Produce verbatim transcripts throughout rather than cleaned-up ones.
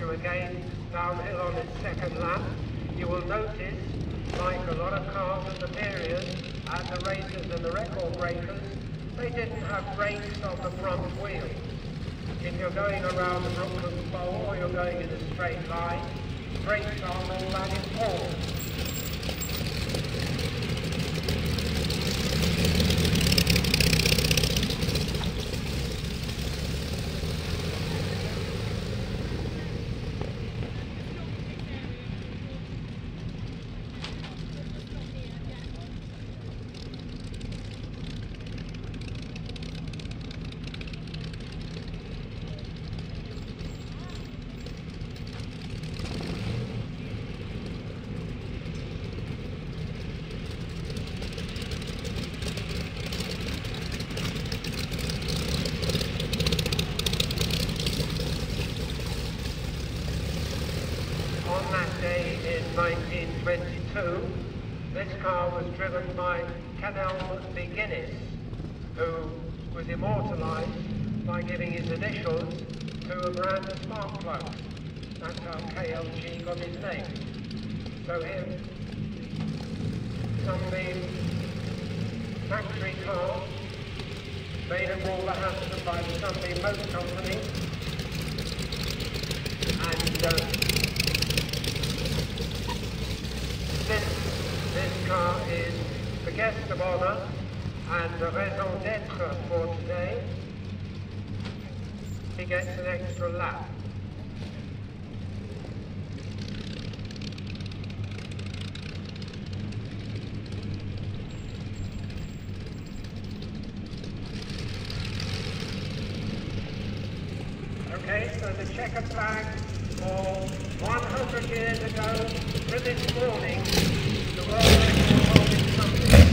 you again downhill on its second lap. You will notice, like a lot of cars of the period, at the races and the record breakers, they didn't have brakes on the front wheel. If you're going around the Brooklands Bowl or you're going in a straight line, brakes aren't all that important. On that day in nineteen twenty-two, this car was driven by Kenelm Lee Guinness, who was immortalised by giving his initials to a brand of spark plugs. That's how K L G got his name. So here, Sunbeam factory car, made at Wolverhampton by the Sunbeam Motor Company, and uh, This, this car is the guest of honour and the raison d'etre for today. He gets an extra lap. Okay, so the checkered flag for one hundred years ago to this morning, the world record holding something.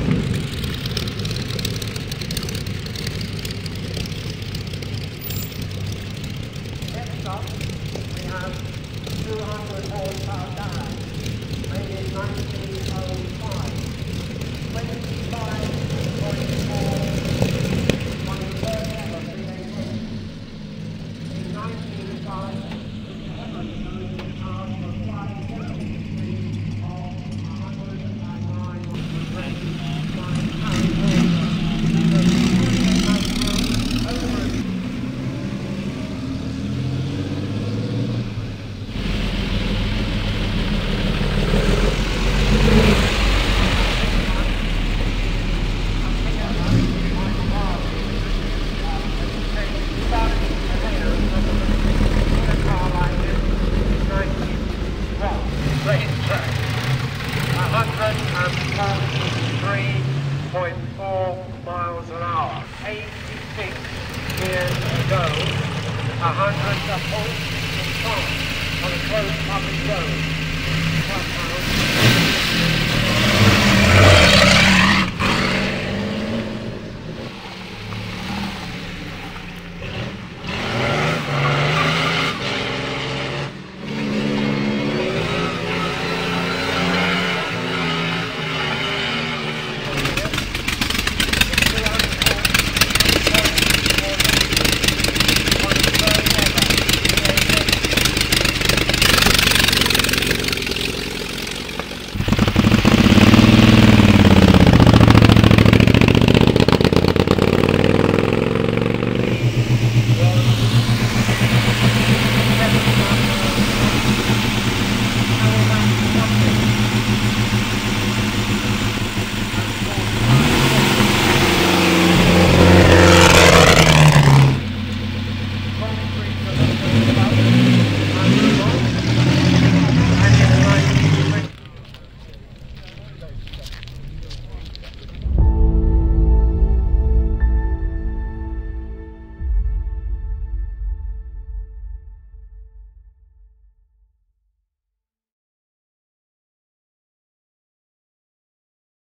Next up, we have two hundred horsepower dial, made in nineteen oh five, twenty-five point four, one of the first ever relay races. In nineteen oh five, forty-three point four miles an hour. eighty-six years ago, a hundred of horse and cars on a closed public road.